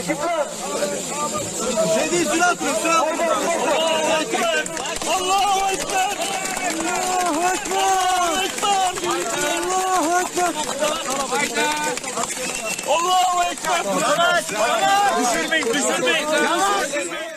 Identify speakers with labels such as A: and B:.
A: Şey sürat atın, sürat atın. Allahu Ekber! Allahu Ekber! Allahu Ekber! Allahu Ekber! Allahu Ekber! Düşürmeyin, düşürmeyin!